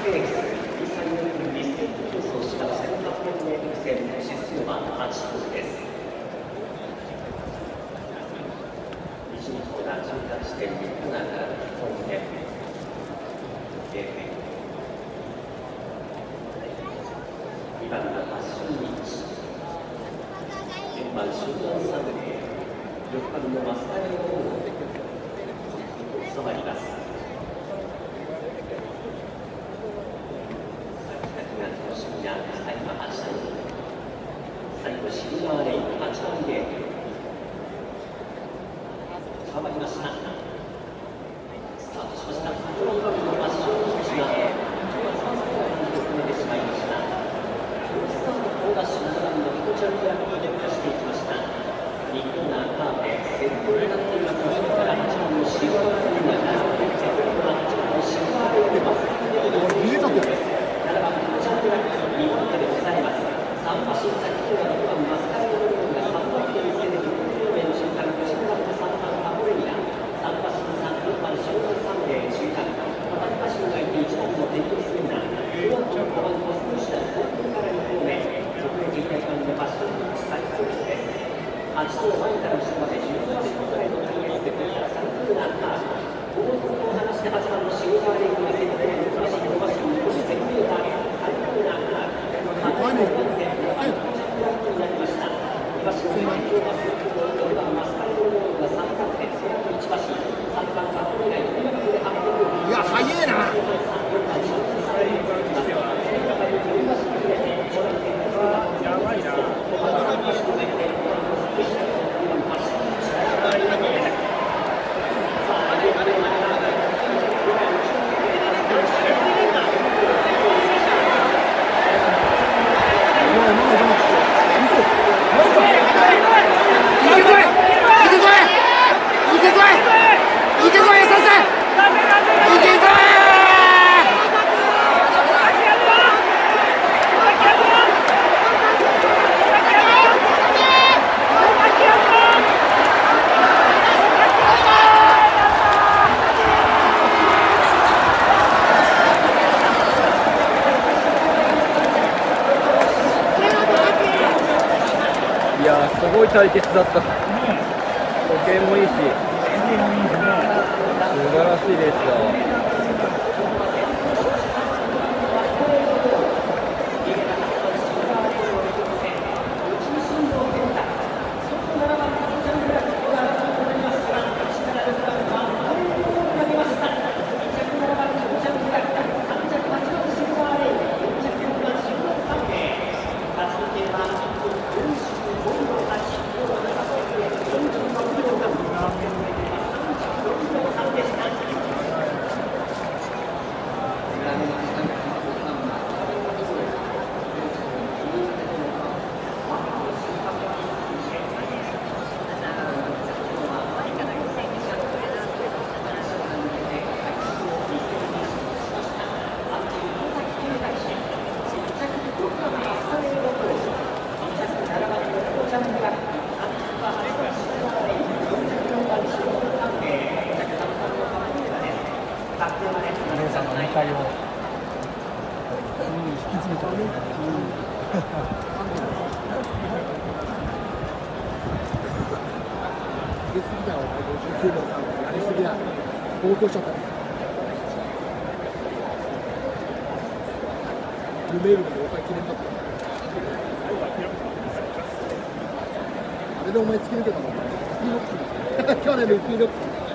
レース2歳のリステッド競争芝 1800m 戦指数は8頭です。1、2コーナー中間地点にコーナーから飛んで2番がパッションリーチ、4番シュートンサムデー、6番のマスターヨーを務まります。楽しみな最後8頭、最後シルバーレイン8番で変わりました。スタートしました。6番のパッションリーチが進めてしまいました。スタート好ダッシュ7番のヒトチャンピアンに抜け出していきました。2コーナーカーブで先頭になっています後ろから8番のシルバーレインが並んで8番のシルバーレインでマスターレインを逃げたと7番ヒトチャンピアン2番手で抑えます。3馬身先には6番マスターレインが3番手につけて6名の瞬間後ろから3番カポレイラ3馬身3、4番ショートサンデー中間片馬身がいて1番のデビュースレンダー4番と5番コスムシダ後方から2方面直撃8番のパッションリーチ最速です。8頭前から後ろまで15馬身ぐらいのタイムで3コーナーカーブ後続を離して8番のシルバーレインが先頭で6馬身5馬身50メーター3コーナーカーブ8番で7番のジャンプラップになりました。2馬身の前をマス6番マスカルドローが3番手その後1馬身3番カップ以外4番で800 いや速えな。やばいな。すごい対決だった。時計もいいし、素晴らしいレースだわ。暴走しちゃった。ルメールまで抑えきれんかった。あれでお前突き抜けたもん。スピードックス。去年のスピードックス。